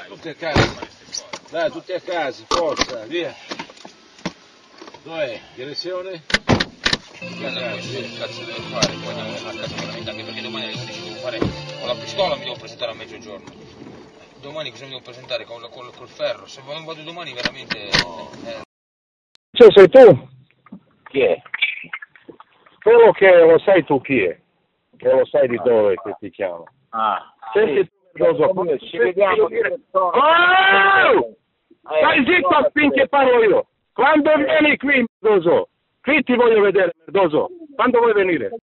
Tutti a casa. Dai, tutti a casa, forza, via. Dov'è? Direzione? Cazzo devo fare? Poi andiamo a casa veramente, anche perché domani alle 11 devo fare con la pistola, mi devo presentare a mezzogiorno. Domani cosa mi devo presentare? Col ferro? Se non vado domani veramente... Cioè, sei tu? Chi è? Quello che lo sai tu chi è? Che lo sai di dove che ti chiama. Ah, Senti, sì. Ci vediamo. Oh! Stai zitto finché parlo io. Quando vieni qui, Merdoso? Qui ti voglio vedere, Merdoso. Quando vuoi venire?